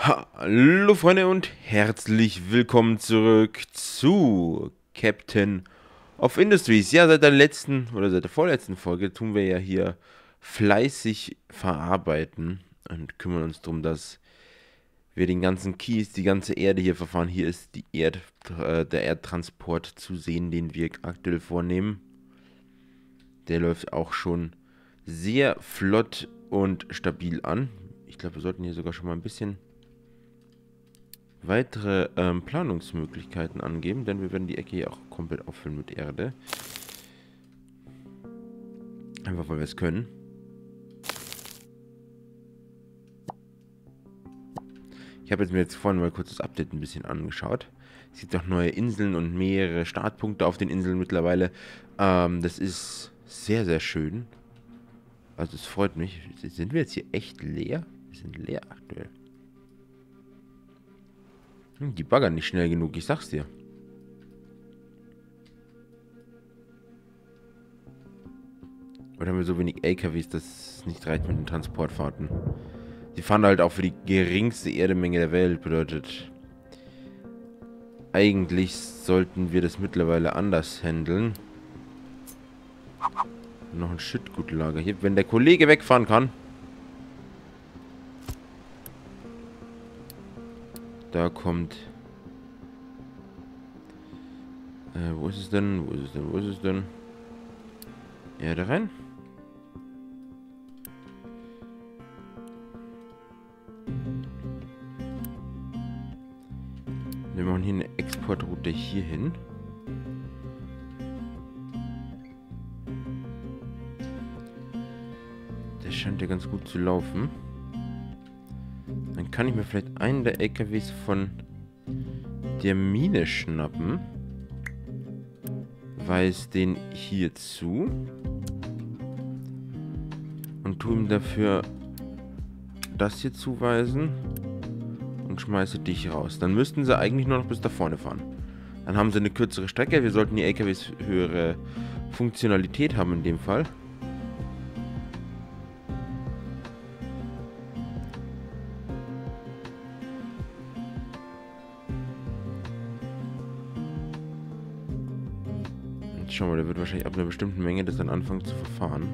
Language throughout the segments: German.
Hallo Freunde und herzlich willkommen zurück zu Captain of Industries. Ja, seit der letzten oder seit der vorletzten Folge tun wir ja hier fleißig verarbeiten und kümmern uns darum, dass wir den ganzen Kies, die ganze Erde hier verfahren. Hier ist der Erdtransport zu sehen, den wir aktuell vornehmen. Der läuft auch schon sehr flott und stabil an. Ich glaube, wir sollten hier sogar schon mal ein bisschen weitere Planungsmöglichkeiten angeben, denn wir werden die Ecke hier auch komplett auffüllen mit Erde. Einfach weil wir es können. Ich habe mir jetzt vorhin mal kurz das Update ein bisschen angeschaut. Es gibt auch neue Inseln und mehrere Startpunkte auf den Inseln mittlerweile. Das ist sehr, sehr schön. Also es freut mich. Sind wir jetzt hier echt leer? Wir sind leer aktuell. Die baggern nicht schnell genug, ich sag's dir. Oder haben wir so wenig LKWs, dass es nicht reicht mit den Transportfahrten? Die fahren halt auch für die geringste Erdemenge der Welt. Bedeutet, eigentlich sollten wir das mittlerweile anders handeln. Noch ein Schüttgutlager hier. Wenn der Kollege wegfahren kann. Da kommt... wo ist es denn? Wo ist es denn? Wo ist es denn? Erde rein. Wir machen hier eine Exportroute hier hin. Der scheint ja ganz gut zu laufen. Dann kann ich mir vielleicht einen der LKWs von der Mine schnappen. Weise den hier zu. Und tu ihm dafür das hier zuweisen. Und schmeiße dich raus. Dann müssten sie eigentlich nur noch bis da vorne fahren. Dann haben sie eine kürzere Strecke. Wir sollten die LKWs höhere Funktionalität haben in dem Fall. Jetzt schauen wir, der wird wahrscheinlich ab einer bestimmten Menge das dann anfangen zu verfahren.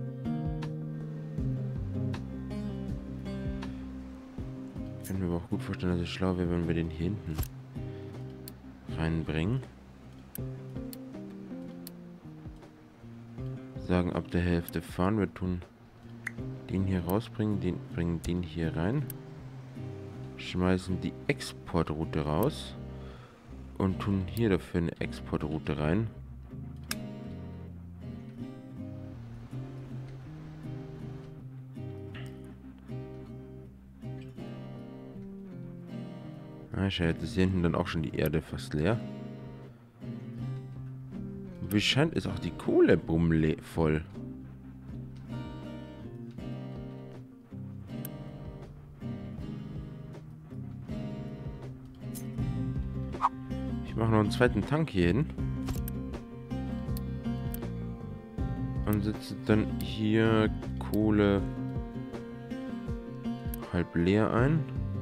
Ich kann mir aber auch gut vorstellen, dass es schlau wäre, wenn wir den hier hinten reinbringen. Sagen, ab der Hälfte fahren. Wir tun den hier rausbringen, bringen den hier rein. Schmeißen die Exportroute raus. Und tun hier dafür eine Exportroute rein. Ah, schau, jetzt ist hier hinten dann auch schon die Erde fast leer. Wie scheint ist auch die Kohlebummel voll. Ich mache noch einen zweiten Tank hier hin. Und setze dann hier Kohle halb leer ein.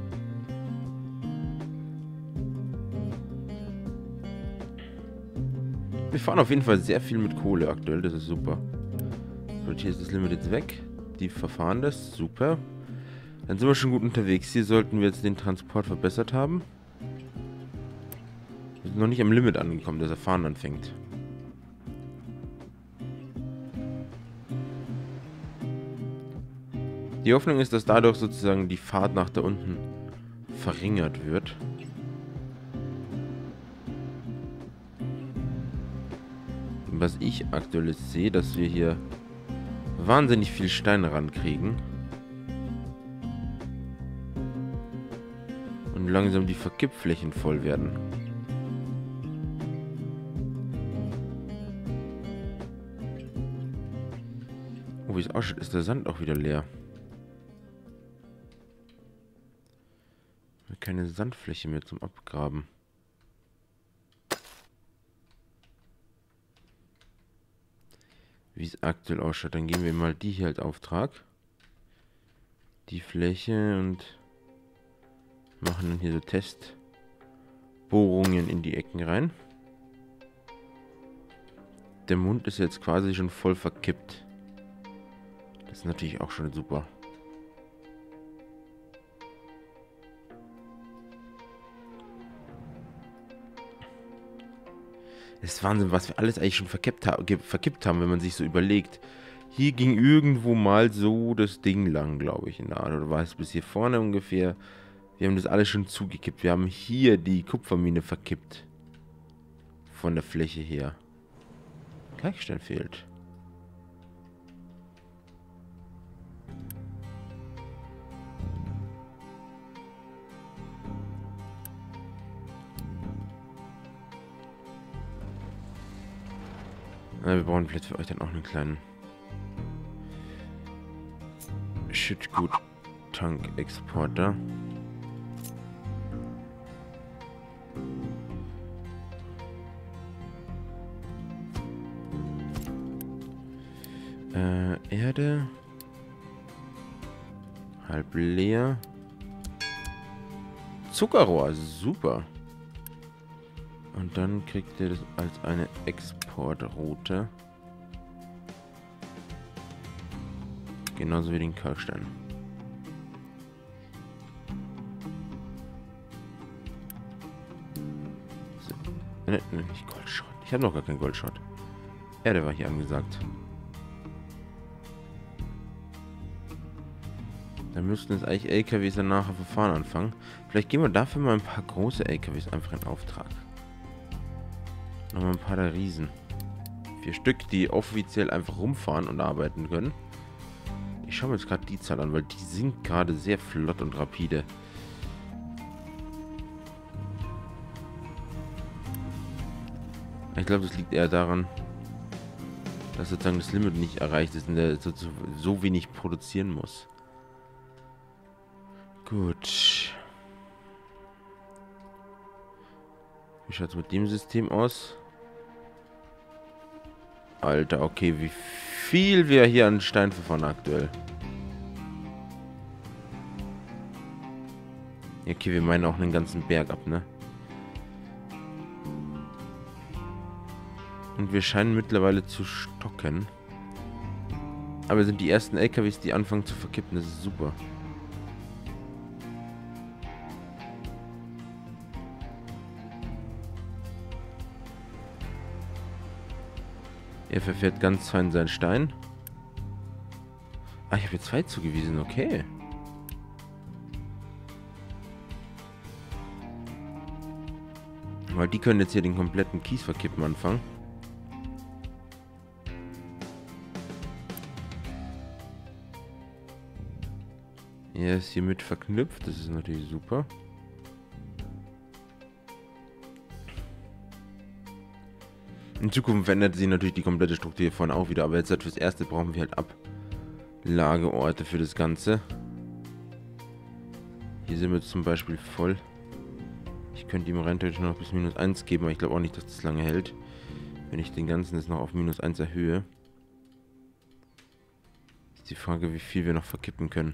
Wir fahren auf jeden Fall sehr viel mit Kohle aktuell, das ist super. So, hier ist das Limit jetzt weg. Die verfahren das, super. Dann sind wir schon gut unterwegs. Hier sollten wir jetzt den Transport verbessert haben. Wir sind noch nicht am Limit angekommen, dass er fahren anfängt. Die Hoffnung ist, dass dadurch sozusagen die Fahrt nach da unten verringert wird. Was ich aktuell sehe, dass wir hier wahnsinnig viel Stein rankriegen. Und langsam die Verkippflächen voll werden. Oh, wie es ausschaut, ist der Sand auch wieder leer. Keine Sandfläche mehr zum Abgraben. Wie es aktuell ausschaut. Dann geben wir mal die hier als Auftrag. Die Fläche und Machen dann hier so Testbohrungen in die Ecken rein. Der Mund ist jetzt quasi schon voll verkippt. Das ist natürlich auch schon super. Es ist Wahnsinn, was wir alles eigentlich schon verkippt haben, wenn man sich so überlegt. Hier ging irgendwo mal so das Ding lang, glaube ich, in der Art. Oder war es bis hier vorne ungefähr? Wir haben das alles schon zugekippt. Wir haben hier die Kupfermine verkippt. Von der Fläche her. Kalkstein fehlt. Na, wir brauchen vielleicht für euch dann auch einen kleinen Shitgut-Tank-Exporter. Erde. Halb leer. Zuckerrohr, super. Und dann kriegt ihr das als eine Exportroute. Genauso wie den Kalkstein. So. Ne, nicht Goldschrott. Ich habe noch gar keinen Goldschrott. Erde war hier angesagt. Da müssten jetzt eigentlich LKWs dann nachher Verfahren anfangen. Vielleicht geben wir dafür mal ein paar große LKWs einfach in Auftrag. Nochmal ein paar der Riesen. 4 Stück, die offiziell einfach rumfahren und arbeiten können. Ich schaue mir jetzt gerade die Zahl an, weil die sind gerade sehr flott und rapide. Ich glaube, das liegt eher daran, dass sozusagen das Limit nicht erreicht ist und der so wenig produzieren muss. Gut. Wie schaut es mit dem System aus? Alter, okay, wie viel wir hier an Stein verfahren aktuell. Okay, wir meinen auch einen ganzen Berg ab, ne? Und wir scheinen mittlerweile zu stocken. Aber sind die ersten LKWs, die anfangen zu verkippen, das ist super. Er verfährt ganz fein seinen Stein. Ah, ich habe jetzt 2 zugewiesen, okay. Weil die können jetzt hier den kompletten Kies verkippen anfangen. Er ist hier mit verknüpft, das ist natürlich super. In Zukunft verändert sich natürlich die komplette Struktur hier vorne auch wieder, aber jetzt halt fürs Erste brauchen wir halt Ablageorte für das Ganze. Hier sind wir jetzt zum Beispiel voll. Ich könnte ihm rein theoretisch noch bis -1 geben, aber ich glaube auch nicht, dass das lange hält. Wenn ich den ganzen jetzt noch auf -1 erhöhe. Ist die Frage, wie viel wir noch verkippen können.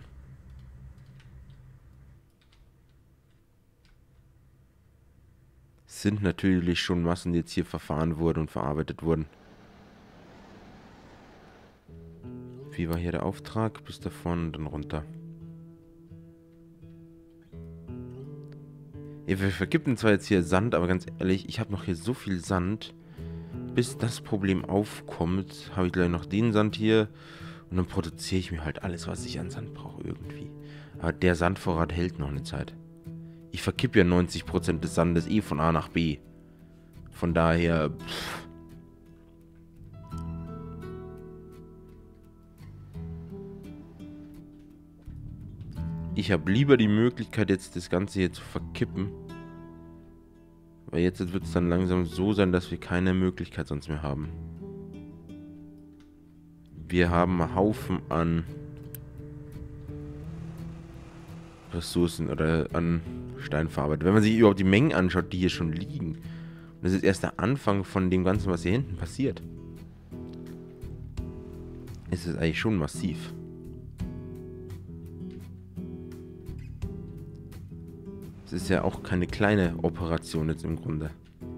Sind natürlich schon Massen, die jetzt hier verfahren wurden und verarbeitet wurden. Wie war hier der Auftrag? Bis da vorne und dann runter. Ja, wir verkippen zwar jetzt hier Sand, aber ganz ehrlich, ich habe noch hier so viel Sand. Bis das Problem aufkommt, habe ich gleich noch den Sand hier. Und dann produziere ich mir halt alles, was ich an Sand brauche irgendwie. Aber der Sandvorrat hält noch eine Zeit. Ich verkippe ja 90% des Sandes eh von A nach B. Von daher... Ich habe lieber die Möglichkeit, jetzt das Ganze hier zu verkippen. Weil jetzt wird es dann langsam so sein, dass wir keine Möglichkeit sonst mehr haben. Wir haben einen Haufen an Ressourcen oder an Steinverarbeitung. Wenn man sich überhaupt die Mengen anschaut, die hier schon liegen. Und das ist erst der Anfang von dem Ganzen, was hier hinten passiert. Ist es eigentlich schon massiv. Das ist ja auch keine kleine Operation jetzt im Grunde.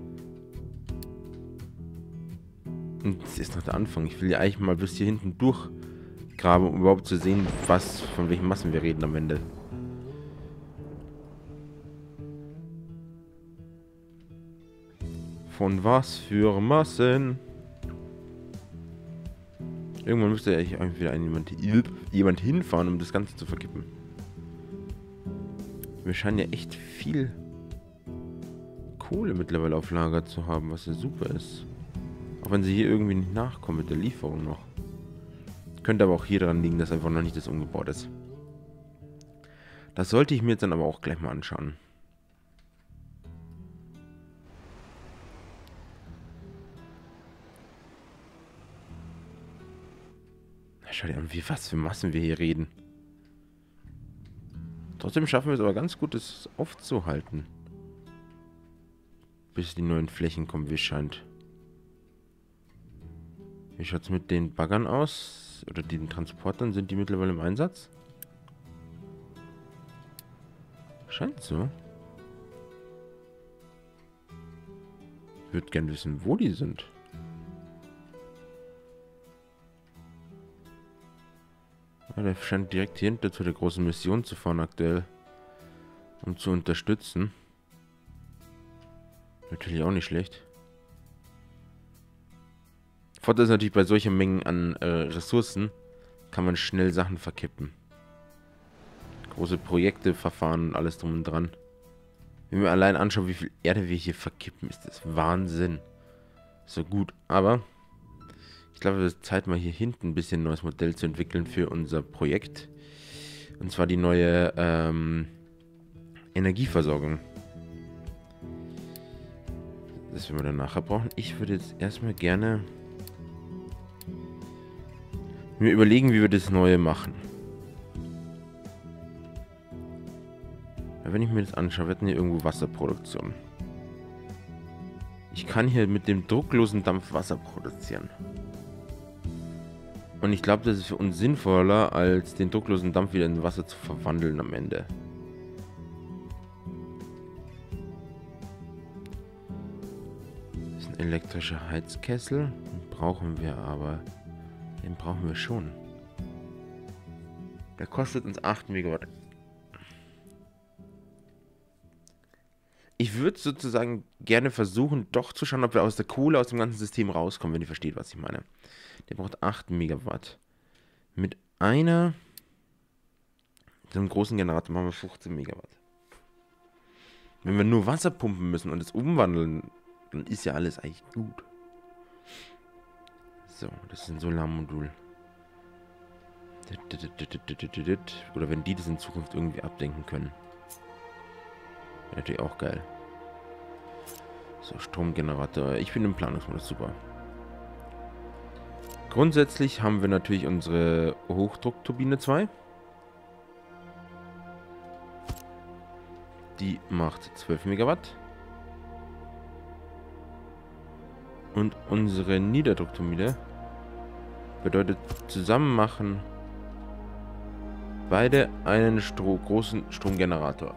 Und das ist noch der Anfang. Ich will ja eigentlich mal bis hier hinten durchgraben, um überhaupt zu sehen, von welchen Massen wir reden am Ende. Von was für Massen? Irgendwann müsste ja eigentlich wieder jemand hinfahren, um das Ganze zu verkippen. Wir scheinen ja echt viel Kohle mittlerweile auf Lager zu haben, was ja super ist. Auch wenn sie hier irgendwie nicht nachkommen mit der Lieferung noch. Könnte aber auch hier dran liegen, dass einfach noch nicht das umgebaut ist. Das sollte ich mir jetzt dann aber auch gleich mal anschauen. Schau dir an, was für Massen wir hier reden. Trotzdem schaffen wir es aber ganz gut, das aufzuhalten. Bis die neuen Flächen kommen, wie es scheint. Wie schaut es mit den Baggern aus? Oder den Transportern? Sind die mittlerweile im Einsatz? Scheint so. Ich würde gerne wissen, wo die sind. Ja, der scheint direkt hier hinter zu der großen Mission zu fahren aktuell. Um zu unterstützen. Natürlich auch nicht schlecht. Vorteil ist natürlich, bei solchen Mengen an Ressourcen kann man schnell Sachen verkippen. Große Projekte, Verfahren, alles drum und dran. Wenn wir allein anschauen, wie viel Erde wir hier verkippen, ist das Wahnsinn. So gut, aber ich glaube, es ist Zeit, mal hier hinten ein bisschen ein neues Modell zu entwickeln für unser Projekt. Und zwar die neue Energieversorgung. Das werden wir dann nachher brauchen. Ich würde jetzt erstmal gerne mir überlegen, wie wir das Neue machen. Ja, wenn ich mir das anschaue, wir hatten hier irgendwo Wasserproduktion. Ich kann hier mit dem drucklosen Dampf Wasser produzieren. Und ich glaube, das ist für uns sinnvoller, als den drucklosen Dampf wieder in Wasser zu verwandeln am Ende. Das ist ein elektrischer Heizkessel. Den brauchen wir aber. Den brauchen wir schon. Der kostet uns 8 Megawatt. Ich würde sozusagen gerne versuchen, doch zu schauen, ob wir aus der Kohle, aus dem ganzen System rauskommen, wenn ihr versteht, was ich meine. Der braucht 8 Megawatt. Mit so einem großen Generator machen wir 15 Megawatt. Wenn wir nur Wasser pumpen müssen und es umwandeln, dann ist ja alles eigentlich gut. So, das ist ein Solarmodul. Oder wenn die das in Zukunft irgendwie abdenken können. Wäre natürlich auch geil. So, Stromgenerator. Ich bin im Planungsmodus, super. Grundsätzlich haben wir natürlich unsere Hochdruckturbine 2. Die macht 12 Megawatt. Und unsere Niederdruckturbine bedeutet, zusammen machen beide einen großen Stromgenerator.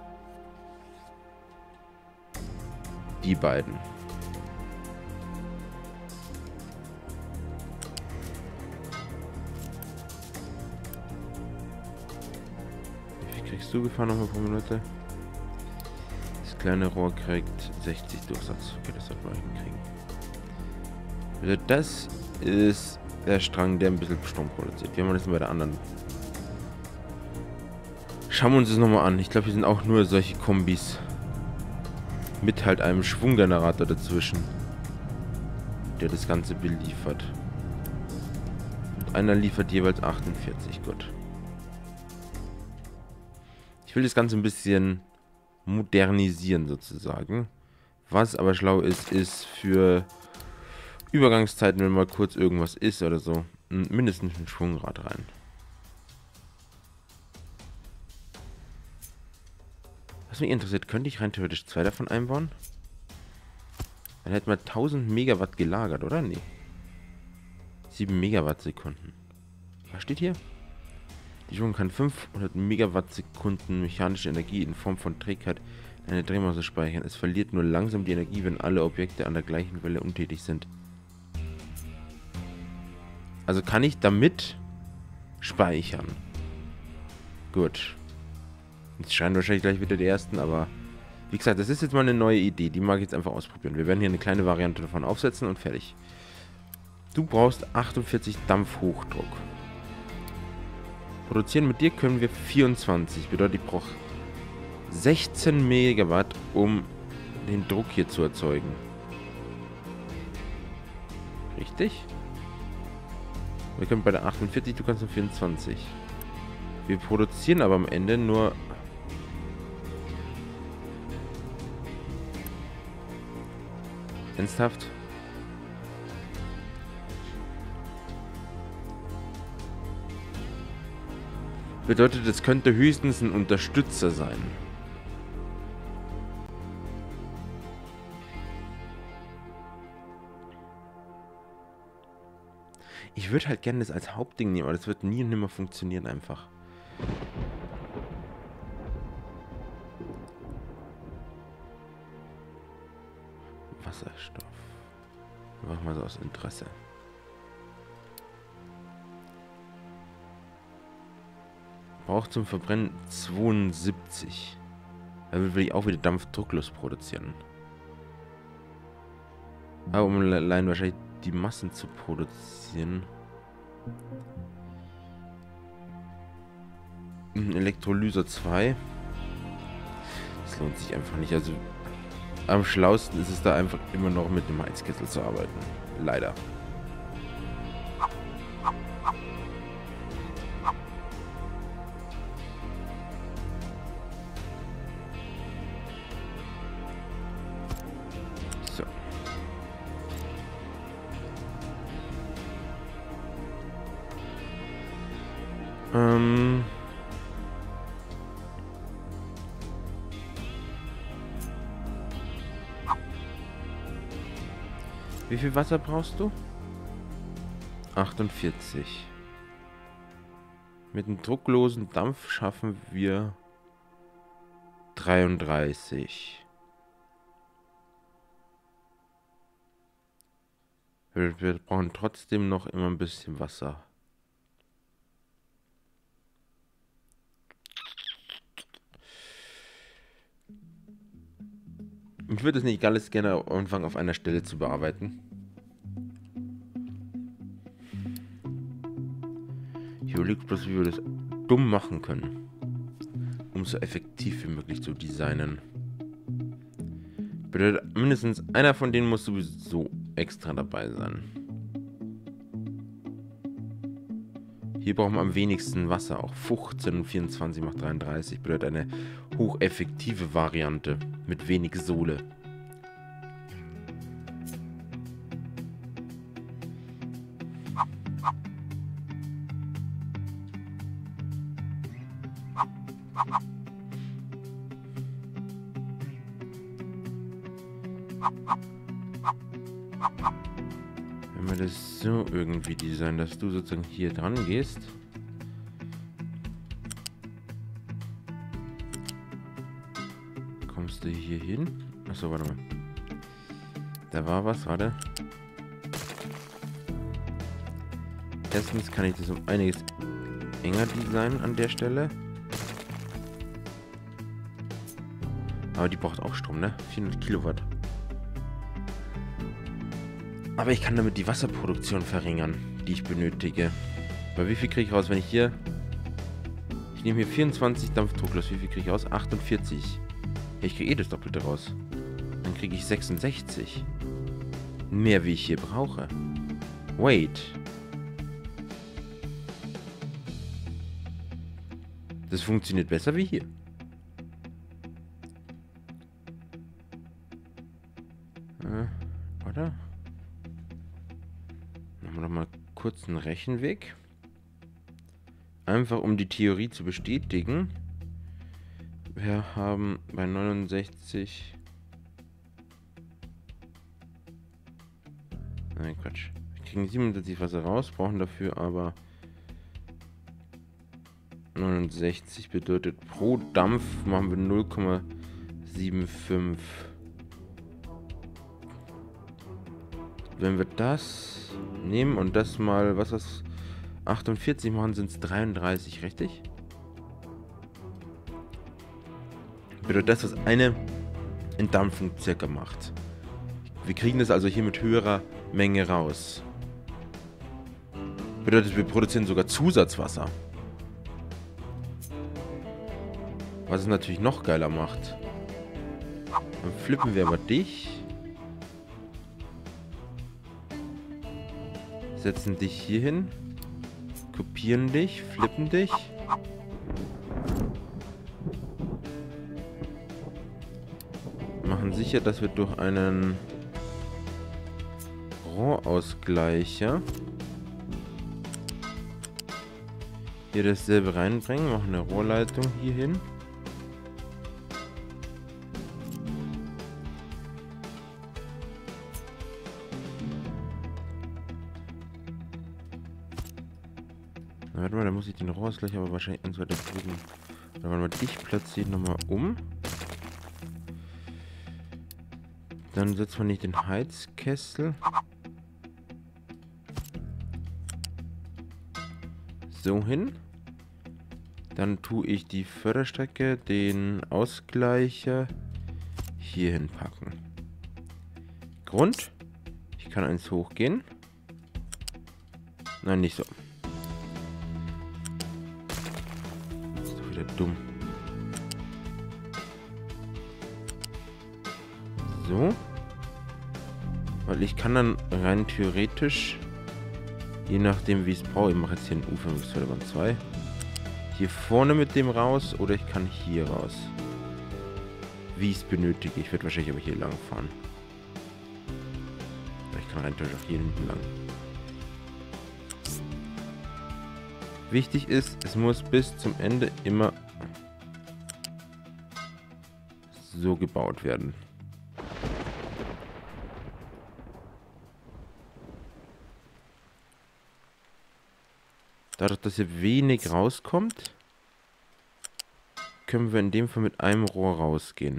Die beiden. Wie viel kriegst du gefahren nochmal pro Minute? Das kleine Rohr kriegt 60 Durchsatz. Okay, das sollten wir hinkriegen. Also das ist der Strang, der ein bisschen Strom produziert. Wie haben wir das denn bei der anderen? Schauen wir uns das nochmal an. Ich glaube, hier sind auch nur solche Kombis. Mit halt einem Schwunggenerator dazwischen. Der das Ganze beliefert. Und einer liefert jeweils 48. Gut. Ich will das Ganze ein bisschen modernisieren sozusagen. Was aber schlau ist, ist für Übergangszeiten, wenn mal kurz irgendwas ist oder so, mindestens ein Schwungrad rein. Was mich interessiert, könnte ich rein theoretisch 2 davon einbauen? Dann hätten wir 1000 Megawatt gelagert, oder? Nee. 7 Megawatt Sekunden. Was steht hier? Die Strom kann 500 Megawattsekunden mechanische Energie in Form von Trägheit in eine Drehmasse speichern. Es verliert nur langsam die Energie, wenn alle Objekte an der gleichen Welle untätig sind. Also kann ich damit speichern. Gut. Jetzt schreien wahrscheinlich gleich wieder die ersten, aber wie gesagt, das ist jetzt mal eine neue Idee. Die mag ich jetzt einfach ausprobieren. Wir werden hier eine kleine Variante davon aufsetzen und fertig. Du brauchst 48 Dampfhochdruck. Produzieren mit dir können wir 24. Bedeutet, ich brauche 16 Megawatt, um den Druck hier zu erzeugen. Richtig? Wir können bei der 48, du kannst nur 24. Wir produzieren aber am Ende nur... Ernsthaft? Bedeutet, es könnte höchstens ein Unterstützer sein. Ich würde halt gerne das als Hauptding nehmen, aber das wird nie und nimmer funktionieren einfach. Wasserstoff. Machen wir so aus Interesse. Braucht zum Verbrennen 72. Da will ich auch wieder dampfdrucklos produzieren. Aber um allein wahrscheinlich die Massen zu produzieren. Elektrolyser 2. Das lohnt sich einfach nicht. Also am schlausten ist es da einfach immer noch mit dem Heizkessel zu arbeiten. Leider. So. Wie viel Wasser brauchst du? 48. Mit einem drucklosen Dampf schaffen wir 33. Wir brauchen trotzdem noch immer ein bisschen Wasser. Ich würde es nicht alles gerne anfangen auf einer Stelle zu bearbeiten. Ich überlege bloß, wie wir das dumm machen können, um so effektiv wie möglich zu designen. Bedeutet, mindestens einer von denen muss sowieso extra dabei sein. Hier brauchen wir am wenigsten Wasser, auch 15 und 24 macht 33. Bedeutet eine hocheffektive Variante mit wenig Sohle. Wenn wir das so irgendwie designen, dass du sozusagen hier dran gehst. Kommst du hier hin? Achso, warte mal. Da war was, warte. Erstens kann ich das um einiges enger designen an der Stelle. Aber die braucht auch Strom, ne? 400 Kilowatt. Aber ich kann damit die Wasserproduktion verringern, die ich benötige. Weil wie viel kriege ich raus, wenn ich hier... Ich nehme hier 24 Dampfdrucklos. Wie viel kriege ich raus? 48. Ja, ich kriege eh das Doppelte raus. Dann kriege ich 66. Mehr, wie ich hier brauche. Wait. Das funktioniert besser wie hier. Oder? Machen wir doch mal kurz einen Rechenweg. Einfach um die Theorie zu bestätigen. Wir haben bei 69... Nein, Quatsch. Wir kriegen 77 Wasser raus, brauchen dafür aber 69 bedeutet pro Dampf machen wir 0,75. Wenn wir das nehmen und das mal, was das 48 machen, sind es 33, richtig? Bedeutet das, was eine Entdampfung circa macht. Wir kriegen das also hier mit höherer Menge raus. Bedeutet, wir produzieren sogar Zusatzwasser. Was es natürlich noch geiler macht. Dann flippen wir aber dich. Setzen dich hier hin. Kopieren dich, flippen dich. Machen sicher, dass wir durch einen Rohrausgleicher hier dasselbe reinbringen. Machen eine Rohrleitung hier hin. Na, warte mal, da muss ich den Rohrausgleicher aber wahrscheinlich eins weiter drüben. Oder wenn wir dich platzieren, nochmal um. Dann setzt man nicht den Heizkessel. So hin. Dann tue ich die Förderstrecke, den Ausgleicher hier hinpacken. Grund. Ich kann eins hochgehen. Nein, nicht so. Das ist doch wieder dumm. So. Weil ich kann dann rein theoretisch, je nachdem wie ich es brauche, ich mache jetzt hier ein U-förmiges 2, hier vorne mit dem raus oder ich kann hier raus. Wie ich es benötige. Ich werde wahrscheinlich aber hier lang fahren. Ich kann rein theoretisch auch hier hinten lang. Wichtig ist, es muss bis zum Ende immer so gebaut werden. Dadurch, dass hier wenig rauskommt, können wir in dem Fall mit einem Rohr rausgehen.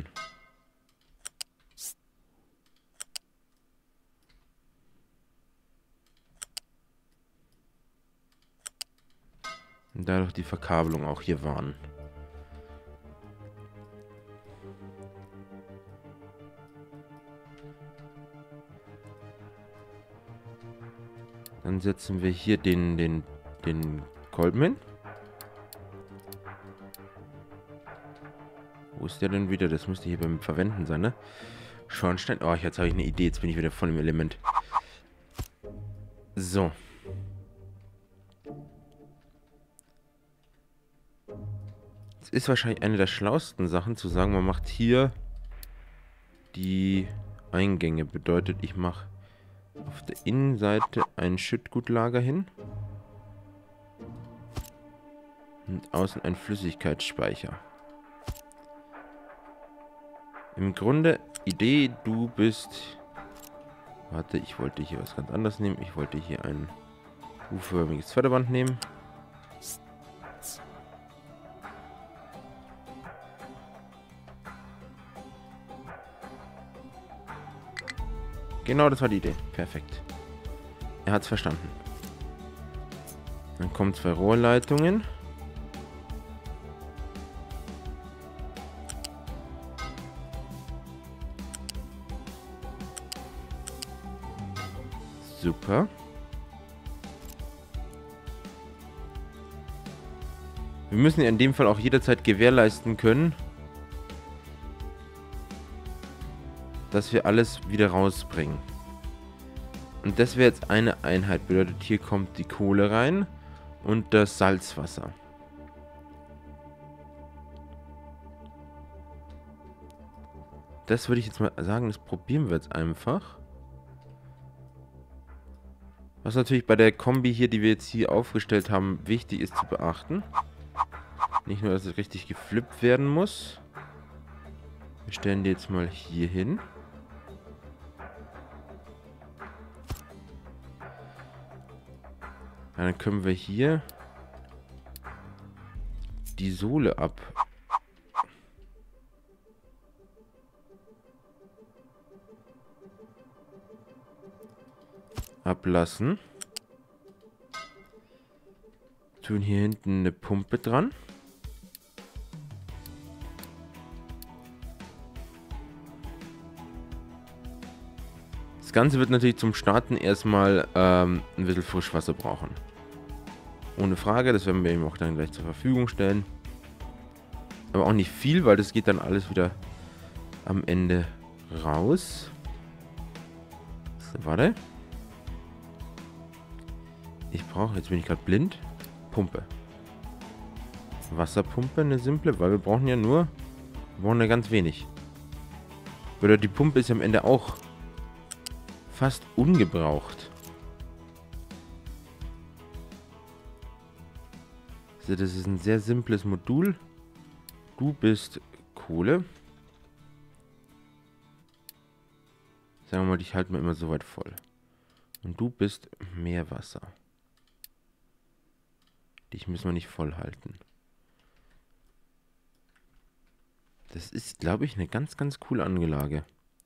Und dadurch die Verkabelung auch hier wahren. Dann setzen wir hier den Kolben hin. Wo ist der denn wieder? Das müsste hier beim Verwenden sein, ne? Schornstein. Oh, jetzt habe ich eine Idee. Jetzt bin ich wieder voll im Element. So. Es ist wahrscheinlich eine der schlauesten Sachen zu sagen, man macht hier die Eingänge. Bedeutet, ich mache auf der Innenseite ein Schüttgutlager hin. Und außen ein Flüssigkeitsspeicher. Im Grunde, Idee, du bist... Warte, ich wollte hier was ganz anderes nehmen. Ich wollte hier ein U-förmiges Förderband nehmen. Genau, das war die Idee. Perfekt. Er hat es verstanden. Dann kommen 2 Rohrleitungen. Super. Wir müssen ja in dem Fall auch jederzeit gewährleisten können, dass wir alles wieder rausbringen. Und das wäre jetzt eine Einheit. Bedeutet, hier kommt die Kohle rein und das Salzwasser. Das würde ich jetzt mal sagen, das probieren wir jetzt einfach. Was natürlich bei der Kombi hier, die wir jetzt hier aufgestellt haben, wichtig ist zu beachten. Nicht nur, dass es richtig geflippt werden muss. Wir stellen die jetzt mal hier hin. Ja, dann können wir hier die Sohle ablassen. Tun hier hinten eine Pumpe dran. Das Ganze wird natürlich zum Starten erstmal ein bisschen Frischwasser brauchen. Ohne Frage, das werden wir ihm auch dann gleich zur Verfügung stellen. Aber auch nicht viel, weil das geht dann alles wieder am Ende raus. So, warte. Ich brauche, jetzt bin ich gerade blind, Pumpe. Wasserpumpe, eine simple, weil wir brauchen ja ganz wenig. Oder die Pumpe ist am Ende auch fast ungebraucht. Also das ist ein sehr simples Modul. Du bist Kohle. Sagen wir mal, ich halte mir immer so weit voll. Und du bist Meerwasser. Dich müssen wir nicht voll halten. Das ist, glaube ich, eine ganz, ganz coole Anlage.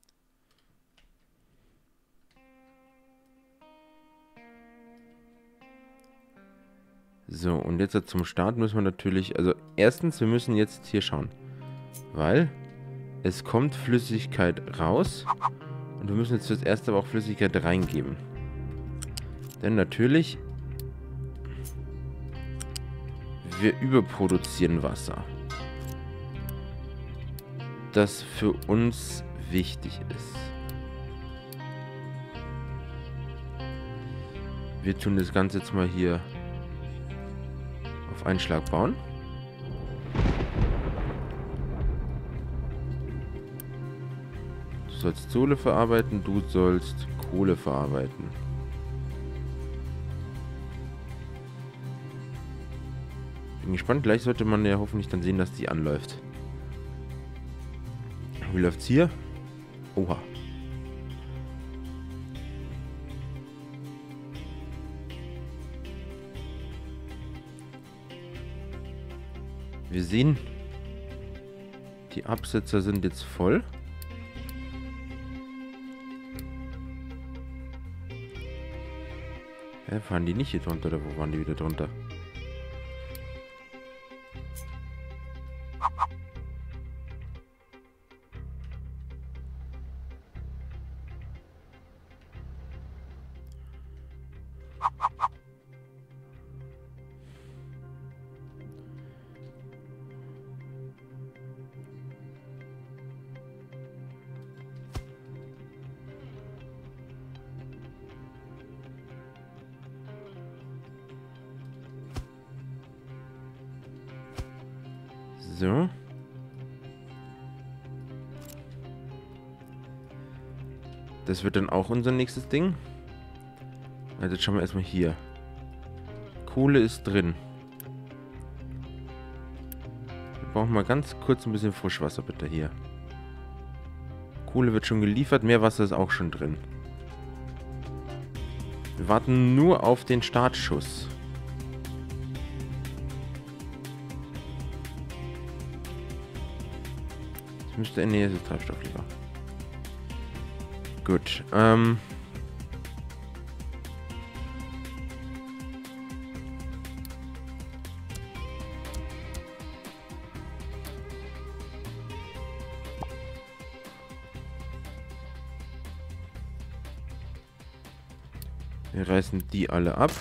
So, und jetzt zum Start müssen wir natürlich, also erstens, wir müssen jetzt hier schauen, weil es kommt Flüssigkeit raus und wir müssen jetzt fürs Erste aber auch Flüssigkeit reingeben. Denn natürlich, wir überproduzieren Wasser. Das für uns wichtig ist. Wir tun das Ganze jetzt mal hier auf einen Schlag bauen. Du sollst Sohle verarbeiten, du sollst Kohle verarbeiten. Bin gespannt, gleich sollte man ja hoffentlich dann sehen, dass die anläuft. Wie läuft's hier? Oha. Wir sehen, die Absetzer sind jetzt voll. Fahren die nicht hier drunter oder wo waren die wieder drunter? So. Das wird dann auch unser nächstes Ding. Also jetzt schauen wir erstmal hier. Kohle ist drin. Wir brauchen mal ganz kurz ein bisschen Frischwasser bitte hier. Kohle wird schon geliefert, Meerwasser ist auch schon drin. Wir warten nur auf den Startschuss. Das müsste... Nee, es ist Treibstoff lieber. Gut, wir reißen die alle ab.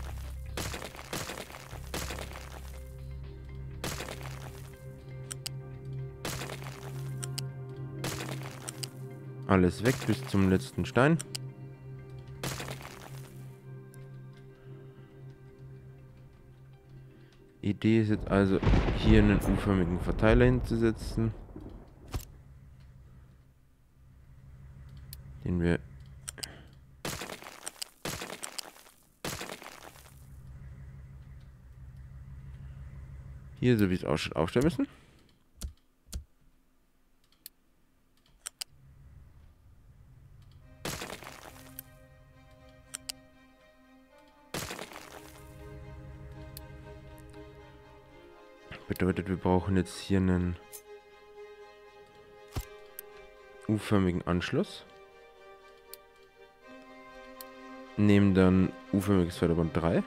Alles weg bis zum letzten Stein. Idee ist jetzt also, hier einen U-förmigen Verteiler hinzusetzen. Den wir... hier, so wie es ausschaut, aufstellen müssen. Bedeutet, wir brauchen jetzt hier einen U-förmigen Anschluss. Nehmen dann U-förmiges Förderband 3.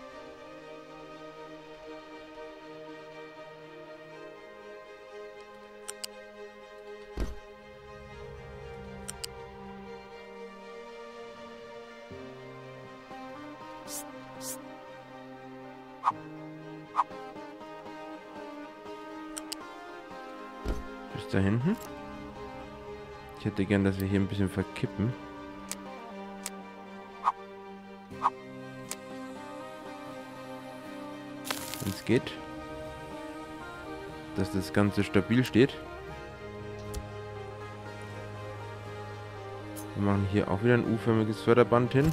Bis da hinten. Ich hätte gern, dass wir hier ein bisschen verkippen. Wenn es geht. Dass das Ganze stabil steht. Wir machen hier auch wieder ein U-förmiges Förderband hin.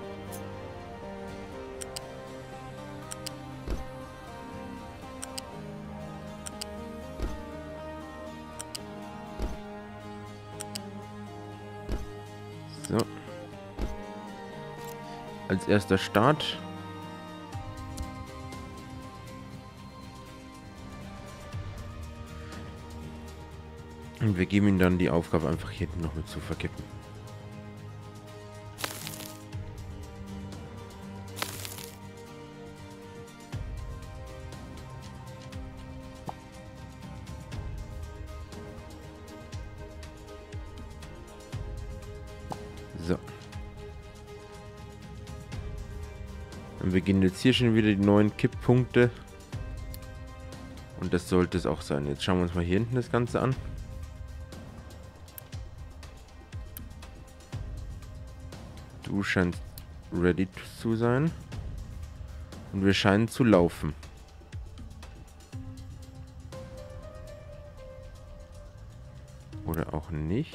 So. Als erster Start. Und wir geben ihm dann die Aufgabe, einfach hier hinten noch mit zu verkippen. So. Und wir gehen jetzt hier schon wieder die neuen Kipppunkte. Und das sollte es auch sein. Jetzt schauen wir uns mal hier hinten das Ganze an. Du scheinst ready zu sein. Und wir scheinen zu laufen. Oder auch nicht.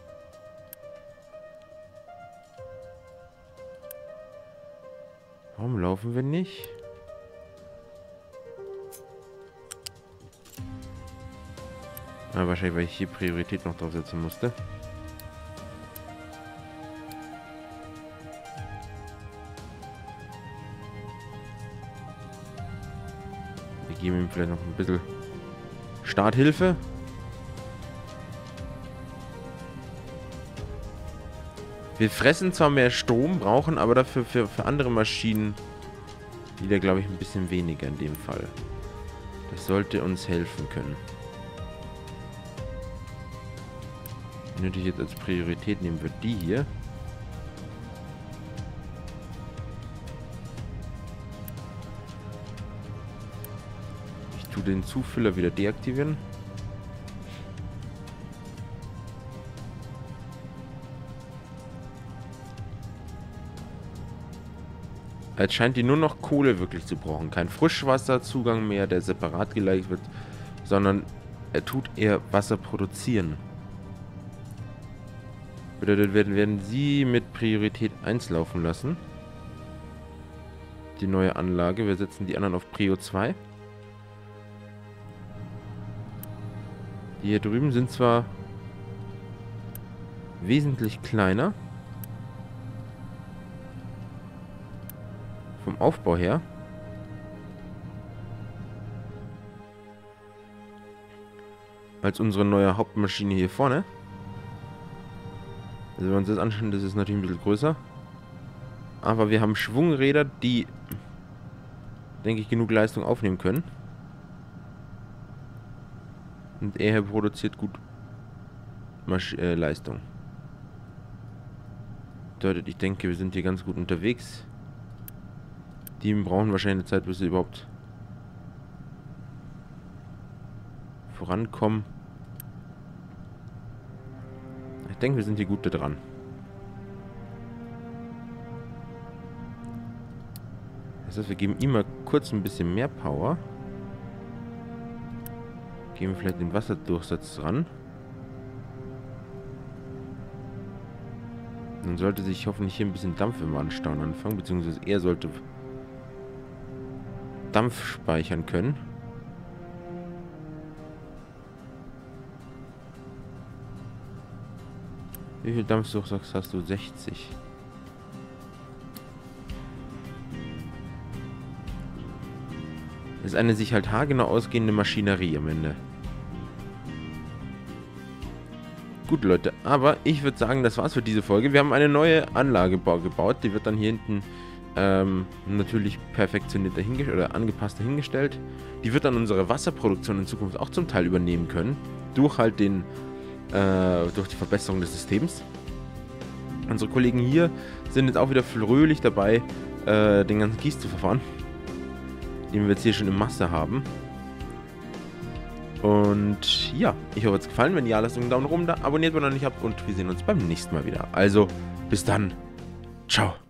Warum laufen wir nicht? Ah, wahrscheinlich, weil ich hier Priorität noch draufsetzen musste. Wir geben ihm vielleicht noch ein bisschen Starthilfe. Wir fressen zwar mehr Strom, brauchen aber dafür für andere Maschinen wieder, glaube ich, ein bisschen weniger in dem Fall. Das sollte uns helfen können. Natürlich jetzt als Priorität nehmen wir die hier. Ich tue den Zufüller wieder deaktivieren. Jetzt scheint die nur noch Kohle wirklich zu brauchen. Kein Frischwasserzugang mehr, der separat geleitet wird, sondern er tut eher Wasser produzieren. Bedeutet, werden sie mit Priorität 1 laufen lassen. Die neue Anlage. Wir setzen die anderen auf Prio 2. Die hier drüben sind zwar wesentlich kleiner. Vom Aufbau her. Als unsere neue Hauptmaschine hier vorne. Also wenn wir uns das anschauen, das ist natürlich ein bisschen größer. Aber wir haben Schwungräder, die, denke ich, genug Leistung aufnehmen können. Und er produziert gut Leistung. Bedeutet, ich denke, wir sind hier ganz gut unterwegs. Die brauchen wahrscheinlich eine Zeit, bis sie überhaupt vorankommen. Ich denke, wir sind hier gut da dran. Das heißt, wir geben ihm mal kurz ein bisschen mehr Power. Geben vielleicht den Wasserdurchsatz ran. Dann sollte sich hoffentlich hier ein bisschen Dampf im Anstauen anfangen, beziehungsweise er sollte Dampf speichern können. Wie viel Dampfdurchsatz hast du? 60. ist eine sich halt haargenau ausgehende Maschinerie am Ende. Gut, Leute, aber ich würde sagen, das war's für diese Folge. Wir haben eine neue Anlage gebaut. Die wird dann hier hinten natürlich perfektioniert oder angepasst dahingestellt. Die wird dann unsere Wasserproduktion in Zukunft auch zum Teil übernehmen können. Durch halt durch die Verbesserung des Systems. Unsere Kollegen hier sind jetzt auch wieder fröhlich dabei, den ganzen Kies zu verfahren, den wir jetzt hier schon in Masse haben. Und ja, ich hoffe, es hat gefallen. Wenn ja, lasst einen Daumen nach oben da, abonniert, wenn ihr noch nicht habt, und wir sehen uns beim nächsten Mal wieder. Also, bis dann. Ciao.